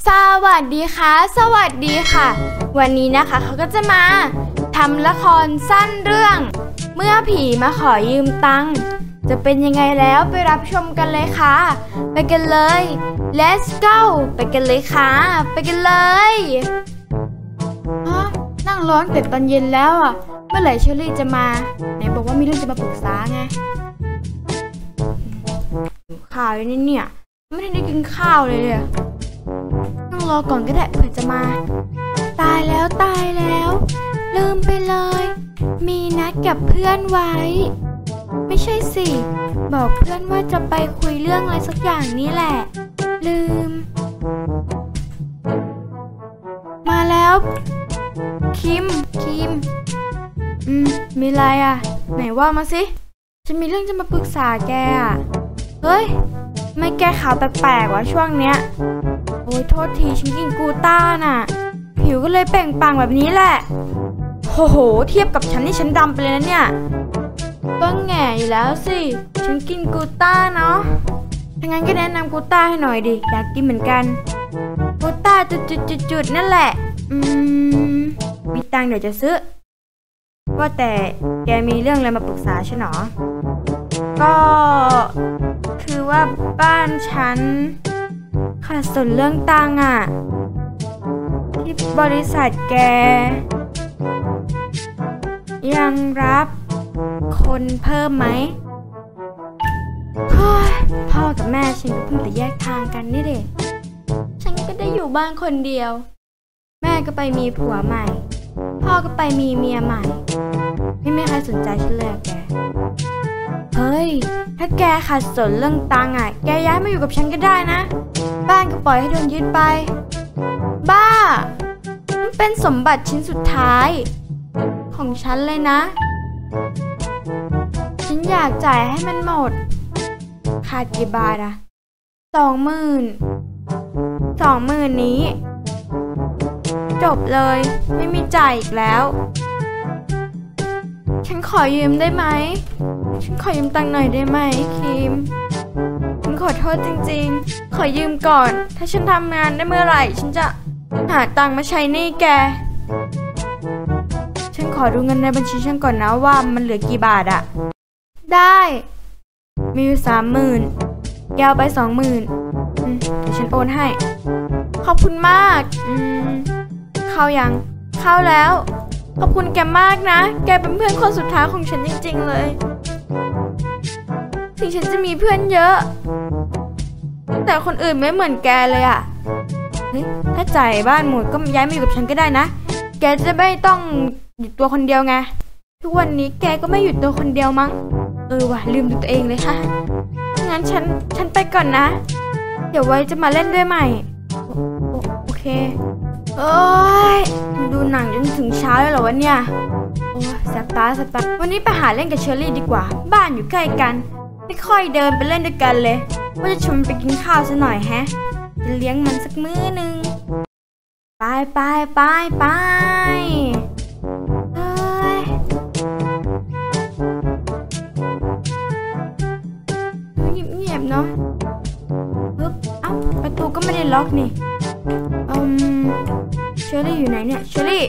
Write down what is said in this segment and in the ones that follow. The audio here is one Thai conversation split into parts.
สวัสดีค่ะสวัสดีค่ะวันนี้นะคะเขาก็จะมาทำละครสั้นเรื่องเมื่อผีมาขอยืมตังค์จะเป็นยังไงแล้วไปรับชมกันเลยค่ะไปกันเลย Let's go ไปกันเลยค่ะไปกันเลยนั่งร้อนแต่ตอนเย็นแล้วอ่ะเมื่อไหร่เชอรี่จะมาไหนบอกว่ามีเรื่องจะมาปรึกษาไงข่าวนี่เนี่ยไม่ได้กินข้าวเลยเนี่ยต้องรอก่อนก็ได้เผื่อจะมาตายแล้วลืมไปเลยมีนัดกับเพื่อนไว้ไม่ใช่สิบอกเพื่อนว่าจะไปคุยเรื่องอะไรสักอย่างนี้แหละลืมมาแล้วคิมมีอะไรอ่ะไหนว่ามาสิฉันมีเรื่องจะมาปรึกษาแกอ่ะเฮ้ยไม่แก้ข่าวแปลกๆวะช่วงเนี้ยโอ้ยโทษทีฉันกินกูต้าน่ะผิวก็เลยเปล่งปลั่งแบบนี้แหละโอ้โหเทียบกับฉันนี่ฉันดำไปเลยนะเนี่ยก็แง่อยู่แล้วสิฉันกินกูต้าเนาะถ้างั้นก็แนะนำกูต้าให้หน่อยดิอยากกินเหมือนกันกูต้าจุดนั่นแหละมีตังค์เดี๋ยวจะซื้อว่าแต่แกมีเรื่องอะไรมาปรึกษาฉันหรอก็คือว่าบ้านฉันขาดส่วนเรื่องตังค์อ่ะที่บริษัทแกยังรับคนเพิ่มไหมพ่อกับแม่ฉันก็เพิ่งแต่แยกทางกันนี่เด็ฉันก็ได้อยู่บ้านคนเดียวแม่ก็ไปมีผัวใหม่พ่อก็ไปมีเมียใหม่ไม่มีใครสนใจฉันเลยแกเฮ้ยถ้าแกขาดสนเรื่องตังค์อ่ะแกย้ายมาอยู่กับฉันก็ได้นะบ้านก็ปล่อยให้โดนยึดไปบ้ามันเป็นสมบัติชิ้นสุดท้ายของฉันเลยนะฉันอยากจ่ายให้มันหมดขาดกี่บาทอะ20,000นี้จบเลยไม่มีจ่ายอีกแล้วฉันขอยืมได้ไหมฉันขอยืมตังค์หน่อยได้ไหมคิมฉันขอโทษจริงๆขอยืมก่อนถ้าฉันทำงานได้เมื่อไหร่ฉันจะหาตังค์มาใช้หนี้แกฉันขอดูเงินในบัญชีฉันก่อนนะว่ามันเหลือกี่บาทอะได้มีอยู่30,000แกเอาไป20,000เดี๋ยวฉันโอนให้ขอบคุณมากเข้ายังเข้าแล้วขอบคุณแกมากนะแกเป็นเพื่อนคนสุดท้ายของฉันจริงๆเลยถึงฉันจะมีเพื่อนเยอะแต่คนอื่นไม่เหมือนแกเลยอะเฮ้ยถ้าจ่ายบ้านหมดก็ย้ายมาอยู่กับฉันก็ได้นะแกจะไม่ต้องอยู่ตัวคนเดียวไงทุกวันนี้แกก็ไม่อยู่ตัวคนเดียวมั้งว่ะลืมดูตัวเองเลยค่ะงั้นฉันไปก่อนนะเดี๋ยวไว้จะมาเล่นด้วยใหม่โอเคดูหนังจนถึงเช้าเลยเหรอวะเนี่ยโอ้ยแสบตาวันนี้ไปหาเล่นกับเชอรี่ดีกว่าบ้านอยู่ใกล้กันไม่ค่อยเดินไปเล่นด้วยกันเลยว่าจะชวนไปกินข้าวซะหน่อยแฮะจะเลี้ยงมันสักมื้อนึงไปเงียบเนาะเอ้าประตูก็ไม่ได้ล็อกนี่เชอรี่อยู่ไหนเนี่ยเชอรี่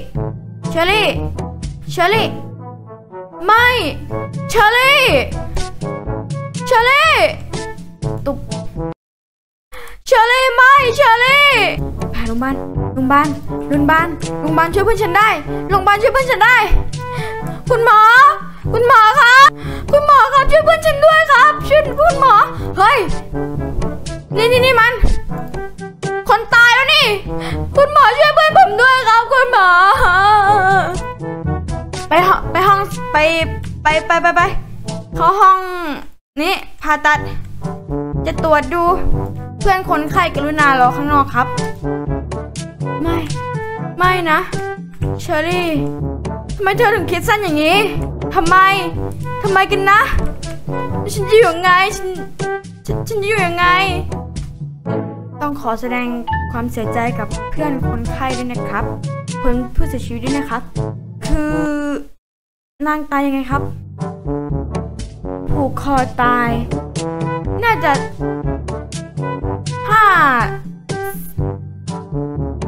ไม่เชอรี่ตุ๊บเชอรี่ไม่เชอรี่ไปโรงพยาบาลช่วยเพื่อนฉันได้คุณหมอครับช่วยเพื่อนฉันด้วยครับช่วยคุณหมอเฮ้ยนี่มันคนตายแล้วนี่คุณหมอช่วยเพื่อนผมด้วยครับคุณหมอไปห้องไปเข้าห้องนี่ผ่าตัดจะตรวจดูเพื่อนคนไข้กรุณารอข้างนอกครับไม่นะเชอรี่ทำไมเธอถึงคิดสั้นอย่างนี้ทำไมกันนะฉันจะอยู่ยังไงฉันจะอยู่ยังไงต้องขอแสดงความเสียใจกับเพื่อนคนไข้ด้วยนะครับคนผู้เสียชีวิตด้วยนะครับคือนางตายยังไงครับผูกคอตายน่าจะ5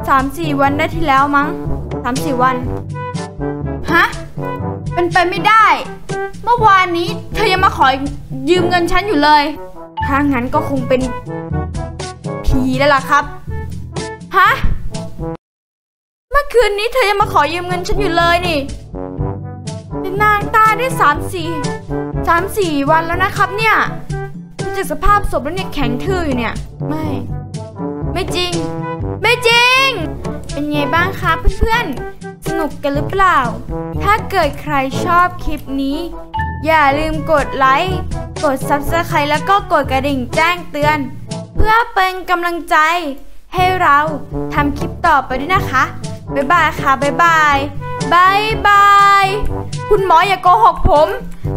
3-4 วันได้ที่แล้วมั้ง3-4 วันฮะเป็นไปไม่ได้เมื่อวานนี้เธอยังมาขอยืมเงินฉันอยู่เลยถ้างั้นก็คงเป็นผีแล้วล่ะครับฮะเมื่อคืนนี้เธอยังมาขอยืมเงินฉันอยู่เลยนี่นางตายได้3-4 วันแล้วนะครับเนี่ยดูจากสภาพศพแล้วเนี่ยแข็งทื่ออยู่เนี่ยไม่จริงเป็นไงบ้างคะเพื่อนๆสนุกกันหรือเปล่าถ้าเกิดใครชอบคลิปนี้อย่าลืมกดไลค์กด Subscribe แล้วก็กดกระดิ่งแจ้งเตือนเพื่อเป็นกำลังใจให้เราทำคลิปต่อไปด้วยนะคะบ๊ายบายค่ะบ๊ายบายคุณหมออย่าโกหกผม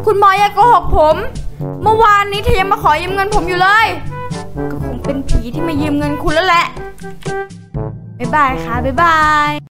เมื่อวานนี้เธอยังมาขอยืมเงินผมอยู่เลยก็คงเป็นผีที่มายืมเงินคุณแล้วแหละบ๊ายบายค่ะบ๊ายบาย